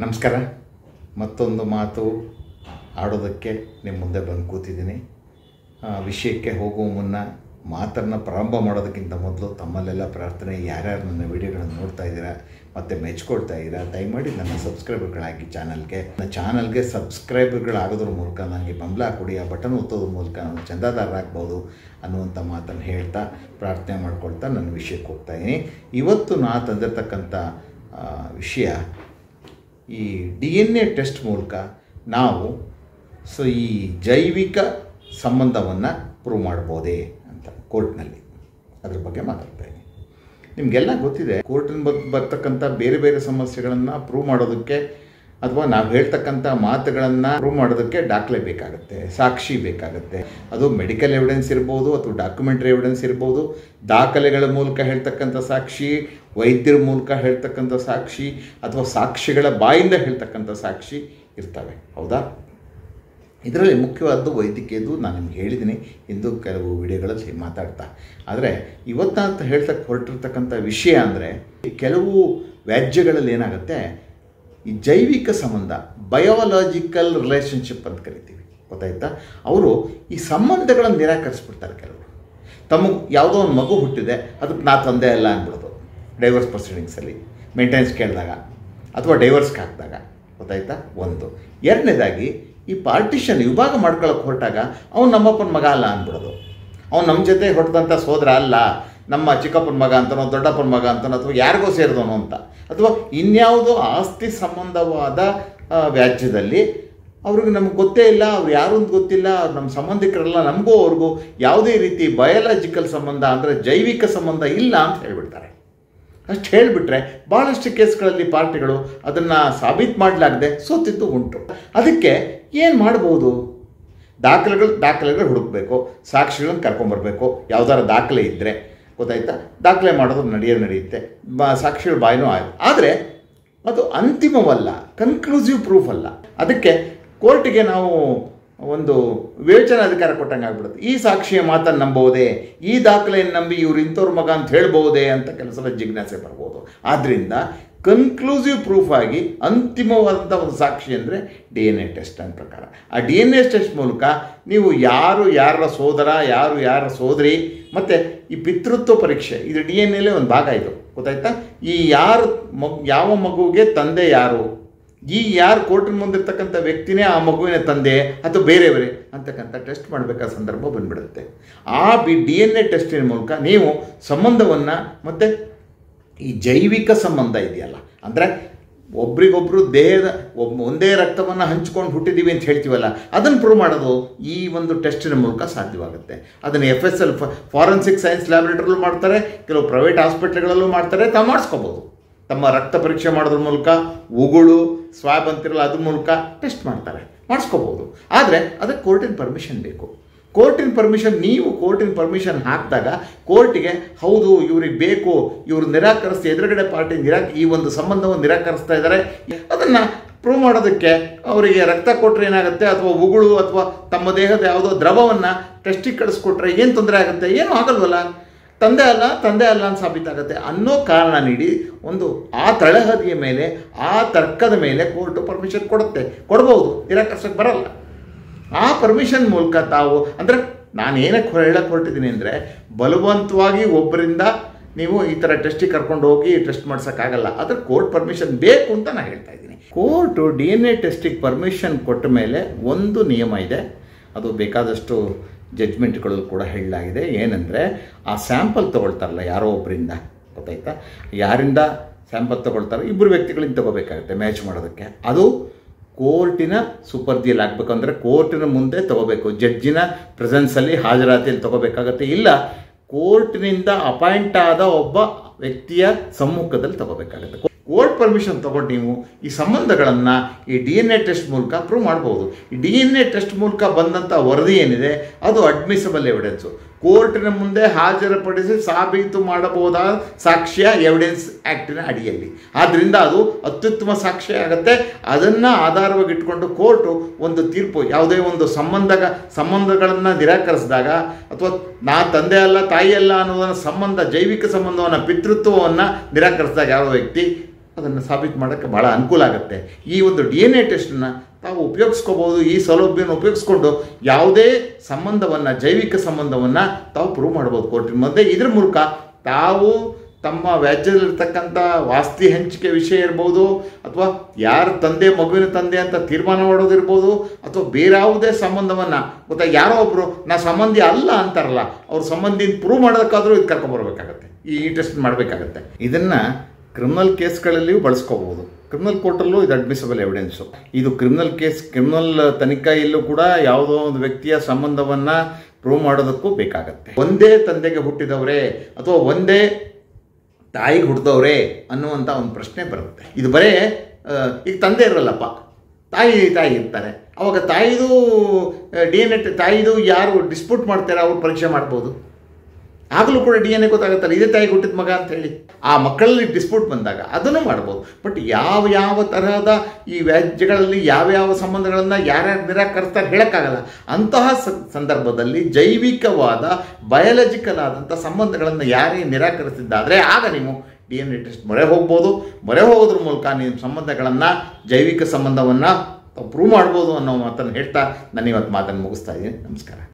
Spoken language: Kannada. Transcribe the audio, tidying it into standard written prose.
ನಮಸ್ಕಾರ. ಮತ್ತೊಂದು ಮಾತು ಆಡೋದಕ್ಕೆ ನಿಮ್ಮ ಮುಂದೆ ಬಂದು ಕೂತಿದ್ದೀನಿ. ವಿಷಯಕ್ಕೆ ಹೋಗುವ ಮುನ್ನ ಮಾತನ್ನು ಪ್ರಾರಂಭ ಮಾಡೋದಕ್ಕಿಂತ ಮೊದಲು ತಮ್ಮಲ್ಲೆಲ್ಲ ಪ್ರಾರ್ಥನೆ, ಯಾರ್ಯಾರು ನನ್ನ ವಿಡಿಯೋಗಳನ್ನು ನೋಡ್ತಾ ಇದ್ದೀರಾ ಮತ್ತು ಮೆಚ್ಕೊಳ್ತಾ ಇದ್ದೀರಾ, ದಯಮಾಡಿ ನನ್ನ ಸಬ್ಸ್ಕ್ರೈಬರ್ಗಳಾಗಿ ನನ್ನ ಚಾನಲ್ಗೆ ಸಬ್ಸ್ಕ್ರೈಬರ್ಗಳಾಗೋದ್ರ ಮೂಲಕ ನನಗೆ ಬೆಂಬಲ ಕೊಡಿ, ಆ ಬಟನ್ ಒತ್ತೋದ್ರ ಮೂಲಕ ನಾನು ಚಂದಾದಾರರಾಗ್ಬೋದು ಅನ್ನುವಂಥ ಮಾತನ್ನು ಹೇಳ್ತಾ ಪ್ರಾರ್ಥನೆ ಮಾಡ್ಕೊಳ್ತಾ ನನ್ನ ವಿಷಯಕ್ಕೆ ಹೋಗ್ತಾಯಿದ್ದೀನಿ. ಇವತ್ತು ನಾ ತಂದಿರ್ತಕ್ಕಂಥ ವಿಷಯ ಈ DNA ಟೆಸ್ಟ್ ಮೂಲಕ ನಾವು ಈ ಜೈವಿಕ ಸಂಬಂಧವನ್ನು ಪ್ರೂವ್ ಮಾಡ್ಬೋದೇ ಅಂತ ಕೋರ್ಟ್ನಲ್ಲಿ, ಅದ್ರ ಬಗ್ಗೆ ಮಾತಾಡ್ತಾ ಇದ್ದೀನಿ. ನಿಮಗೆಲ್ಲ ಗೊತ್ತಿದೆ, ಕೋರ್ಟಿನ ಬರ್ತಕ್ಕಂಥ ಬೇರೆ ಬೇರೆ ಸಮಸ್ಯೆಗಳನ್ನು ಪ್ರೂವ್ ಮಾಡೋದಕ್ಕೆ ಅಥವಾ ನಾವು ಹೇಳ್ತಕ್ಕಂಥ ಮಾತುಗಳನ್ನು ಪ್ರೂವ್ ಮಾಡೋದಕ್ಕೆ ದಾಖಲೆ ಬೇಕಾಗುತ್ತೆ, ಸಾಕ್ಷಿ ಬೇಕಾಗುತ್ತೆ. ಅದು ಮೆಡಿಕಲ್ ಎವಿಡೆನ್ಸ್ ಇರ್ಬೋದು ಅಥವಾ ಡಾಕ್ಯುಮೆಂಟ್ರಿ ಎವಿಡೆನ್ಸ್ ಇರ್ಬೋದು. ದಾಖಲೆಗಳ ಮೂಲಕ ಹೇಳ್ತಕ್ಕಂಥ ಸಾಕ್ಷಿ, ವೈದ್ಯರ ಮೂಲಕ ಹೇಳ್ತಕ್ಕಂಥ ಸಾಕ್ಷಿ ಅಥವಾ ಸಾಕ್ಷಿಗಳ ಬಾಯಿಂದ ಹೇಳ್ತಕ್ಕಂಥ ಸಾಕ್ಷಿ ಇರ್ತವೆ, ಹೌದಾ? ಇದರಲ್ಲಿ ಮುಖ್ಯವಾದ್ದು ವೈದ್ಯಕೀಯದು ನಾನು ನಿಮ್ಗೆ ಹೇಳಿದ್ದೀನಿ ಇಂದು ಕೆಲವು ವಿಡಿಯೋಗಳಲ್ಲಿ ಮಾತಾಡ್ತಾ. ಆದರೆ ಇವತ್ತು ಹೊರಟಿರ್ತಕ್ಕಂಥ ವಿಷಯ ಅಂದರೆ, ಕೆಲವು ವ್ಯಾಜ್ಯಗಳಲ್ಲಿ ಏನಾಗುತ್ತೆ, ಈ ಜೈವಿಕ ಸಂಬಂಧ, ಬಯೋಲಾಜಿಕಲ್ ರಿಲೇಷನ್ಶಿಪ್ ಅಂತ ಕರಿತೀವಿ, ಗೊತ್ತಾಯ್ತಾ? ಅವರು ಈ ಸಂಬಂಧಗಳನ್ನು ನಿರಾಕರಿಸ್ಬಿಡ್ತಾರೆ. ಕೆಲವರು ತಮಗೆ ಯಾವುದೋ ಒಂದು ಮಗು ಹುಟ್ಟಿದೆ, ಅದಕ್ಕೆ ನಾ ತಂದೆ ಅಲ್ಲ ಅಂದ್ಬಿಡೋದು ಡೈವರ್ಸ್ ಪ್ರೊಸೀಡಿಂಗ್ಸಲ್ಲಿ ಮೇಂಟೆನೆನ್ಸ್ ಕೇಳಿದಾಗ ಅಥವಾ ಡೈವರ್ಸ್ಗೆ ಹಾಕಿದಾಗ, ಗೊತ್ತಾಯ್ತಾ? ಒಂದು. ಎರಡನೇದಾಗಿ ಈ ಪಾರ್ಟಿಷನ್ ವಿಭಾಗ ಮಾಡ್ಕೊಳ್ಳೋಕೆ ಹೊರಟಾಗ ಅವ್ನು ನಮ್ಮಪ್ಪನ ಮಗ ಅಲ್ಲ ಅಂದ್ಬಿಡೋದು, ಅವ್ನು ನಮ್ಮ ಜೊತೆ ಹೊರಟಂಥ ಸೋದರ ಅಲ್ಲ, ನಮ್ಮ ಚಿಕ್ಕಪ್ಪನ ಮಗ ಅಂತನೋ ದೊಡ್ಡಪ್ಪನ ಮಗ ಅಂತನೋ ಅಥವಾ ಯಾರಿಗೋ ಸೇರಿದವನು ಅಂತ, ಅಥವಾ ಇನ್ಯಾವುದೋ ಆಸ್ತಿ ಸಂಬಂಧವಾದ ವ್ಯಾಜ್ಯದಲ್ಲಿ ಅವ್ರಿಗೆ ನಮ್ಗೆ ಗೊತ್ತೇ ಇಲ್ಲ, ಅವ್ರು ಯಾರು ಅಂತ ಗೊತ್ತಿಲ್ಲ, ಅವ್ರು ನಮ್ಮ ಸಂಬಂಧಿಕರಲ್ಲ, ನಮಗೂ ಅವ್ರಿಗೂ ಯಾವುದೇ ರೀತಿ ಬಯೋಲಾಜಿಕಲ್ ಸಂಬಂಧ ಅಂದರೆ ಜೈವಿಕ ಸಂಬಂಧ ಇಲ್ಲ ಅಂತ ಹೇಳಿಬಿಡ್ತಾರೆ. ಅಷ್ಟು ಹೇಳಿಬಿಟ್ರೆ ಭಾಳಷ್ಟು ಕೇಸ್ಗಳಲ್ಲಿ ಪಾರ್ಟಿಗಳು ಅದನ್ನು ಸಾಬೀತು ಮಾಡಲಾಗದೆ ಸೋತಿದ್ದು ಉಂಟು. ಅದಕ್ಕೆ ಏನು ಮಾಡ್ಬೋದು? ದಾಖಲೆಗಳು ಹುಡುಕಬೇಕು, ಸಾಕ್ಷಿಗಳನ್ನು ಕರ್ಕೊಂಬರ್ಬೇಕು, ಯಾವುದಾರ ದಾಖಲೆ ಇದ್ದರೆ, ಗೊತ್ತಾಯ್ತಾ? ದಾಖಲೆ ಮಾಡೋದು ನಡೆಯುತ್ತೆ, ಸಾಕ್ಷಿಗಳ ಬಾಯಿನೂ ಆಯಿತು. ಆದರೆ ಅದು ಅಂತಿಮವಲ್ಲ, ಕನ್ಕ್ಲೂಸಿವ್ ಪ್ರೂಫ್ ಅಲ್ಲ. ಅದಕ್ಕೆ ಕೋರ್ಟಿಗೆ ನಾವು ಒಂದು ವಿವೇಚನಾ ಅಧಿಕಾರ ಕೊಟ್ಟಂಗೆ ಆಗ್ಬಿಡುತ್ತೆ. ಈ ಸಾಕ್ಷಿಯ ಮಾತನ್ನು ನಂಬೋದೇ, ಈ ದಾಖಲೆಯನ್ನು ನಂಬಿ ಇವ್ರು ಇಂಥವ್ರ ಮಗ ಅಂತ ಹೇಳ್ಬೋದೇ ಅಂತ ಕೆಲಸದ ಜಿಜ್ಞಾಸೆ ಬರ್ಬೋದು. ಆದ್ದರಿಂದ ಕನ್ಕ್ಲೂಸಿವ್ ಪ್ರೂಫ್ ಆಗಿ ಅಂತಿಮವಾದಂಥ ಒಂದು ಸಾಕ್ಷಿ ಅಂದರೆ DNA ಟೆಸ್ಟ್ ನನ್ನ ಪ್ರಕಾರ. ಆ DNA ಟೆಸ್ಟ್ ಮೂಲಕ ನೀವು ಯಾರ ಸೋದರ, ಯಾರ ಸೋದರಿ, ಮತ್ತು ಈ ಪಿತೃತ್ವ ಪರೀಕ್ಷೆ, ಇದು DNAಲೇ ಒಂದು ಭಾಗ ಇದು, ಗೊತ್ತಾಯ್ತಾ? ಈ ಯಾವ ಮಗುವಿಗೆ ತಂದೆ ಯಾರು, ಯಾರು ಕೋರ್ಟಿನ ಮುಂದಿರ್ತಕ್ಕಂಥ ವ್ಯಕ್ತಿನೇ ಆ ಮಗುವಿನ ತಂದೆ ಅಥವಾ ಬೇರೆ ಅಂತಕ್ಕಂಥ ಟೆಸ್ಟ್ ಮಾಡಬೇಕಾದ ಸಂದರ್ಭ ಬಂದುಬಿಡುತ್ತೆ. ಆ DNA ಟೆಸ್ಟಿನ ಮೂಲಕ ನೀವು ಸಂಬಂಧವನ್ನು, ಮತ್ತು ಈ ಜೈವಿಕ ಸಂಬಂಧ ಇದೆಯಲ್ಲ, ಅಂದರೆ ಒಬ್ರಿಗೊಬ್ಬರು ಒಂದೇ ರಕ್ತವನ್ನು ಹಂಚ್ಕೊಂಡು ಹುಟ್ಟಿದ್ದೀವಿ ಅಂತ ಹೇಳ್ತೀವಲ್ಲ, ಅದನ್ನು ಪ್ರೂವ್ ಮಾಡೋದು ಈ ಒಂದು ಟೆಸ್ಟಿನ ಮೂಲಕ ಸಾಧ್ಯವಾಗುತ್ತೆ. ಅದನ್ನು FSL ಫಾರೆನ್ಸಿಕ್ ಸೈನ್ಸ್ ಲ್ಯಾಬ್ರೇಟರಿಲೂ ಮಾಡ್ತಾರೆ, ಕೆಲವು ಪ್ರೈವೇಟ್ ಹಾಸ್ಪಿಟ್ಲ್ಗಳಲ್ಲೂ ಮಾಡ್ತಾರೆ. ತಾವು ಮಾಡಿಸ್ಕೋಬೋದು. ತಮ್ಮ ರಕ್ತ ಪರೀಕ್ಷೆ ಮಾಡೋದ್ರ ಮೂಲಕ, ಉಗುಳು ಸ್ವಾಬ್ ಅಂತಿರಲ್ಲ, ಅದ್ರ ಮೂಲಕ ಟೆಸ್ಟ್ ಮಾಡಿಸ್ಕೋಬೋದು. ಆದರೆ ಅದಕ್ಕೆ ಕೋರ್ಟಿನ ಪರ್ಮಿಷನ್ ಬೇಕು. ನೀವು ಕೋರ್ಟಿನ ಪರ್ಮಿಷನ್ ಹಾಕಿದಾಗ ಕೋರ್ಟಿಗೆ ಹೌದು ಇವ್ರಿಗೆ ಬೇಕು, ಇವರು ನಿರಾಕರಿಸ್ತಾ, ಎದುರುಗಡೆ ಪಾರ್ಟಿ ಈ ಒಂದು ಸಂಬಂಧವನ್ನು ನಿರಾಕರಿಸ್ತಾ ಇದ್ದಾರೆ, ಅದನ್ನು ಪ್ರೂವ್ ಮಾಡೋದಕ್ಕೆ ಅವರಿಗೆ ರಕ್ತ ಕೊಟ್ಟರೆ ಏನಾಗುತ್ತೆ, ಅಥವಾ ಉಗುಳು ಅಥವಾ ತಮ್ಮ ದೇಹದ ಯಾವುದೋ ದ್ರವವನ್ನು ಟೆಸ್ಟಿಗೆ ಕಳಿಸ್ಕೊಟ್ರೆ ಏನು ತೊಂದರೆ ಆಗುತ್ತೆ? ಏನೂ ಆಗಲ್ವಲ್ಲ, ತಂದೆ ಅಲ್ಲ ಅಂತ ಸಾಬೀತಾಗುತ್ತೆ ಅನ್ನೋ ಕಾರಣ ನೀಡಿ ಒಂದು ಆ ತಳಹದಿಯ ಮೇಲೆ, ಆ ತರ್ಕದ ಮೇಲೆ ಕೋರ್ಟು ಪರ್ಮಿಷನ್ ಕೊಡ್ಬೋದು, ನಿರಾಕರಿಸೋಕ್ಕೆ ಬರಲ್ಲ. ಆ ಪರ್ಮಿಷನ್ ಮೂಲಕ ತಾವು, ಅಂದರೆ ನಾನು ಏನಕ್ಕೆ ಹೇಳಕ್ಕೆ ಹೊರಟಿದ್ದೀನಿ ಅಂದರೆ, ಬಲವಂತವಾಗಿ ಒಬ್ಬರಿಂದ ನೀವು ಈ ಥರ ಟೆಸ್ಟಿಗೆ ಕರ್ಕೊಂಡು ಹೋಗಿ ಟೆಸ್ಟ್ ಮಾಡ್ಸೋಕ್ಕಾಗಲ್ಲ. ಅದ್ರ ಕೋರ್ಟ್ ಪರ್ಮಿಷನ್ ಬೇಕು ಅಂತ ನಾನು ಹೇಳ್ತಾ ಇದ್ದೀನಿ. ಕೋರ್ಟು DNA ಟೆಸ್ಟಿಗೆ ಪರ್ಮಿಷನ್ ಕೊಟ್ಟ ಮೇಲೆ ಒಂದು ನಿಯಮ ಇದೆ, ಅದು ಬೇಕಾದಷ್ಟು ಜಡ್ಜ್ಮೆಂಟ್ಗಳು ಕೂಡ ಹೇಳಲಾಗಿದೆ. ಏನಂದರೆ, ಆ ಸ್ಯಾಂಪಲ್ ತೊಗೊಳ್ತಾರಲ್ಲ ಯಾರೋ ಒಬ್ಬರಿಂದ, ಗೊತ್ತಾಯ್ತಾ? ಯಾರಿಂದ ಸ್ಯಾಂಪಲ್ ತೊಗೊಳ್ತಾರೋ ಇಬ್ಬರು ವ್ಯಕ್ತಿಗಳಿಂದ ತೊಗೋಬೇಕಾಗುತ್ತೆ ಮ್ಯಾಚ್ ಮಾಡೋದಕ್ಕೆ. ಅದು ಕೋರ್ಟಿನ ಸುಪರ್ದಿಯಲ್ಲಿ ಆಗಬೇಕು, ಅಂದರೆ ಕೋರ್ಟಿನ ಮುಂದೆ ತೊಗೋಬೇಕು, ಜಡ್ಜಿನ ಪ್ರೆಸೆನ್ಸಲ್ಲಿ ಹಾಜರಾತಿಯಲ್ಲಿ ತೊಗೋಬೇಕಾಗತ್ತೆ. ಇಲ್ಲ ಕೋರ್ಟಿನಿಂದ ಅಪಾಯಿಂಟ್ ಆದ ಒಬ್ಬ ವ್ಯಕ್ತಿಯ ಸಮ್ಮುಖದಲ್ಲಿ ತೊಗೋಬೇಕಾಗುತ್ತೆ. ಕೋರ್ಟ್ ಪರ್ಮಿಷನ್ ತೊಗೊಂಡು ನೀವು ಈ ಸಂಬಂಧಗಳನ್ನು ಈ DNA ಟೆಸ್ಟ್ ಮೂಲಕ ಪ್ರೂವ್ ಮಾಡ್ಬೋದು. ಈ DNA ಟೆಸ್ಟ್ ಮೂಲಕ ಬಂದಂಥ ವರದಿ ಏನಿದೆ ಅದು ಅಡ್ಮಿಸಬಲ್ ಎವಿಡೆನ್ಸು, ಕೋರ್ಟಿನ ಮುಂದೆ ಹಾಜರುಪಡಿಸಿ ಸಾಬೀತು ಮಾಡಬಹುದಾದ ಸಾಕ್ಷ್ಯ ಎವಿಡೆನ್ಸ್ ಆ್ಯಕ್ಟಿನ ಅಡಿಯಲ್ಲಿ. ಆದ್ದರಿಂದ ಅದು ಅತ್ಯುತ್ತಮ ಸಾಕ್ಷ್ಯ ಆಗುತ್ತೆ. ಅದನ್ನು ಆಧಾರವಾಗಿ ಇಟ್ಕೊಂಡು ಕೋರ್ಟು ಒಂದು ತೀರ್ಪು, ಯಾವುದೇ ಒಂದು ಸಂಬಂಧಗಳನ್ನು ನಿರಾಕರಿಸಿದಾಗ, ಅಥವಾ ನಾ ತಂದೆ ಅಲ್ಲ ತಾಯಿ ಅಲ್ಲ ಅನ್ನೋದನ್ನು ಜೈವಿಕ ಸಂಬಂಧವನ್ನು, ಪಿತೃತ್ವವನ್ನು ನಿರಾಕರಿಸಿದಾಗ ಯಾವ ವ್ಯಕ್ತಿ ಅದನ್ನು ಸಾಬೀತು ಮಾಡೋಕ್ಕೆ ಭಾಳ ಅನುಕೂಲ ಆಗುತ್ತೆ. ಈ ಒಂದು DNA ಟೆಸ್ಟನ್ನು ತಾವು ಉಪಯೋಗಿಸ್ಕೋಬೋದು. ಈ ಸೌಲಭ್ಯವನ್ನು ಉಪಯೋಗಿಸ್ಕೊಂಡು ಯಾವುದೇ ಸಂಬಂಧವನ್ನು, ಜೈವಿಕ ಸಂಬಂಧವನ್ನು ತಾವು ಪ್ರೂವ್ ಮಾಡ್ಬೋದು ಕೋರ್ಟಿನ ಮುಂದೆ. ಇದ್ರ ಮೂಲಕ ತಾವು ತಮ್ಮ ವ್ಯಾಜ್ಯದಲ್ಲಿರ್ತಕ್ಕಂಥ ಆಸ್ತಿ ಹಂಚಿಕೆ ವಿಷಯ ಇರ್ಬೋದು, ಅಥವಾ ಯಾರ ತಂದೆ ಮಗುವಿನ ತಂದೆ ಅಂತ ತೀರ್ಮಾನ ಮಾಡೋದಿರ್ಬೋದು, ಅಥವಾ ಬೇರೆ ಯಾವುದೇ ಸಂಬಂಧವನ್ನು ಗೊತ್ತಾ ಯಾರೋ ಒಬ್ಬರು ನಾ ಸಂಬಂಧಿ ಅಲ್ಲ ಅಂತಾರಲ್ಲ, ಅವ್ರ ಸಂಬಂಧಿನ ಪ್ರೂವ್ ಮಾಡೋದಕ್ಕಾದರೂ ಇದು ಕರ್ಕೊಂಬರ್ಬೇಕಾಗತ್ತೆ, ಈ ಟೆಸ್ಟ್ ಮಾಡಬೇಕಾಗತ್ತೆ. ಇದನ್ನು ಕ್ರಿಮಿನಲ್ ಕೇಸ್ಗಳಲ್ಲಿಯೂ ಬಳಸ್ಕೋಬೋದು. ಕ್ರಿಮಿನಲ್ ಕೋರ್ಟಲ್ಲೂ ಇದು ಅಡ್ಮಿಸಬಲ್ ಎವಿಡೆನ್ಸು. ಇದು ಕ್ರಿಮಿನಲ್ ಕೇಸ್, ಕ್ರಿಮಿನಲ್ ತನಿಖೆಯಲ್ಲೂ ಕೂಡ ಯಾವುದೋ ಒಂದು ವ್ಯಕ್ತಿಯ ಸಂಬಂಧವನ್ನು ಪ್ರೂವ್ ಮಾಡೋದಕ್ಕೂ ಬೇಕಾಗತ್ತೆ. ಒಂದೇ ತಂದೆಗೆ ಹುಟ್ಟಿದವರೇ ಅಥವಾ ಒಂದೇ ತಾಯಿಗೆ ಹುಟ್ಟಿದವರೇ ಅನ್ನುವಂಥ ಒಂದು ಪ್ರಶ್ನೆ ಬರುತ್ತೆ. ಇದು ಬರೇ ಈಗ ತಂದೆ ಇರಲ್ಲಪ್ಪ, ತಾಯಿ ಇರ್ತಾರೆ, ಅವಾಗ ತಾಯಿದು DNA ತಾಯಿದು ಯಾರು ಡಿಸ್ಪ್ಯೂಟ್ ಮಾಡ್ತಾರೆ ಅವ್ರು ಪರೀಕ್ಷೆ ಮಾಡ್ಬೋದು. ಆಗಲೂ ಕೂಡ DNA ಗೊತ್ತಾಗುತ್ತಲ್ಲ, ಇದೇ ತಾಯಿಗೆ ಹುಟ್ಟಿದ ಮಗ ಅಂತ ಹೇಳಿ. ಆ ಮಕ್ಕಳಲ್ಲಿ ಡಿಸ್ಪ್ಯೂಟ್ ಬಂದಾಗ ಅದನ್ನು ಮಾಡ್ಬೋದು. ಬಟ್ ಯಾವ ತರಹದ ಈ ವ್ಯಾಜ್ಯಗಳಲ್ಲಿ ಯಾವ್ಯಾವ ಸಂಬಂಧಗಳನ್ನು ಯಾರ್ಯಾರು ನಿರಾಕರಿಸ್ತಾರೆ ಹೇಳೋಕ್ಕಾಗಲ್ಲ. ಅಂತಹ ಸಂದರ್ಭದಲ್ಲಿ ಜೈವಿಕವಾದ ಬಯಾಲಜಿಕಲ್ ಆದಂಥ ಸಂಬಂಧಗಳನ್ನು ಯಾರೇ ನಿರಾಕರಿಸಿದ್ದಾದರೆ ಆಗ ನೀವು DNA ಟೆಸ್ಟ್ ಮೊರೆ ಹೋಗ್ಬೋದು. ಮೊರೆ ಹೋಗೋದ್ರ ಮೂಲಕ ನೀವು ಸಂಬಂಧಗಳನ್ನು, ಜೈವಿಕ ಸಂಬಂಧವನ್ನು ಪ್ರೂವ್ ಮಾಡ್ಬೋದು ಅನ್ನೋ ಮಾತನ್ನು ಹೇಳ್ತಾ ನಾನು ಇವತ್ತು ಮಾತನ್ನು ಮುಗಿಸ್ತಾ ಇದ್ದೀನಿ. ನಮಸ್ಕಾರ.